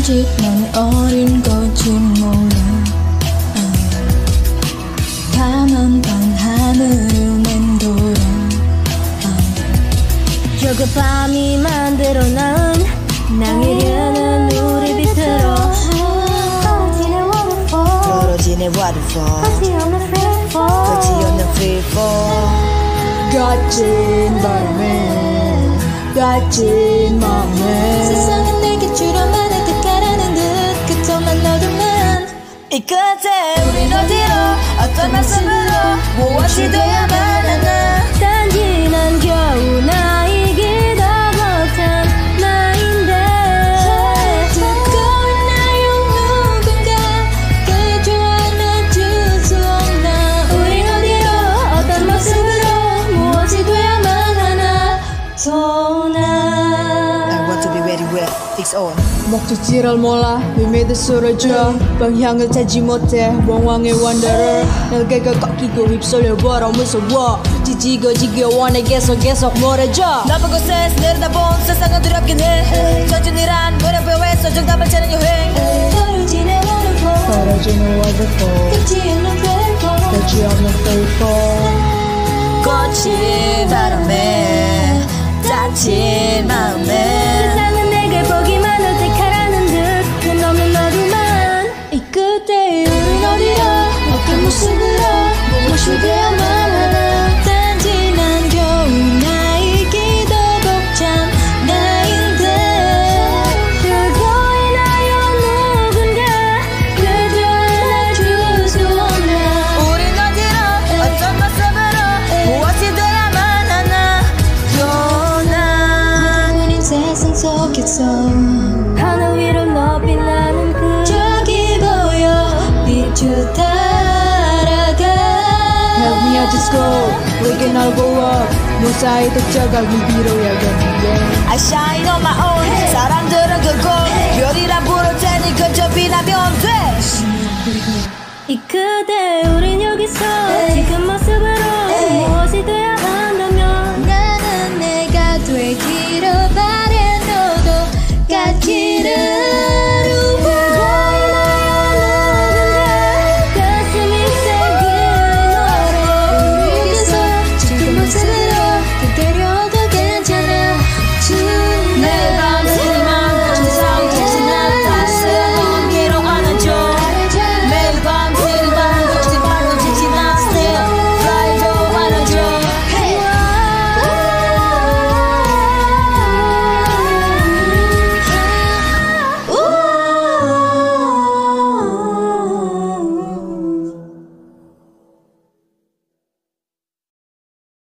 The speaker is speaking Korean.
아직 난 어린 거지 몰라. 까만 밤 하늘을 맴돌아. 저그 밤이 만들어낸 낭이려는 우리 빛으로 떨어지는 waterfall 끝이 없는 freefall 끝이 없는 freefall 거친 바람에 거친 맘에 세상은 내게 줄어만을 듯 가라는 듯 그토만 너도만 이 끝에 우린 어디로 어떤 말씀으로 무엇이 돼야만 하나. 단지 난 겨우 나이기도 못한 나인데 듣고 있나요 누군가 그저 안아줄 수 없나. 우린 어디로 어떤 모습으로 무엇이 돼야만 하나. I want to be ready with fix on. 목적지를 몰라 의미도 쓰러져 방향을 찾지 못해 멍왕의 wanderer 날개가 꺾이고 휩쓸려버려 무서워 지지고 지겨워 내게서 계속 멀어져. 넓은 곳에서 내려다본 세상은 두렵긴 해. 전진이란 무렵에서 정답을 찾는 여행. 떨어지는 waterfall 떨어지는 waterfall 끝이 없는 freefall 끝이 없는 freefall 거친 바람에 다친 마음에 세상은 내게 보기만 할 때 가라는 듯 끝없는 너도만 이 끝에 우린 어디로 어떤 모습으로 무엇이 되어만 하나. 단지 난 겨우 나이기도 벅찬 나인데 그거 있나요 누군가 그저 안아줄 수 없나. 우린 어디로 어떤 모습으로 무엇이 돼야만 하나. 요난 우린 세상 속에서 하늘 위로 높이 나는 그 저기 보여 빛을 따라가. Help me out just go We can all go up 무사히 독자가기 빌어야겠는데. I shine on my own 사람들은 그곳 별이라 부를 테니 그저 비나면 돼. 이 그대 우린 여기서 지금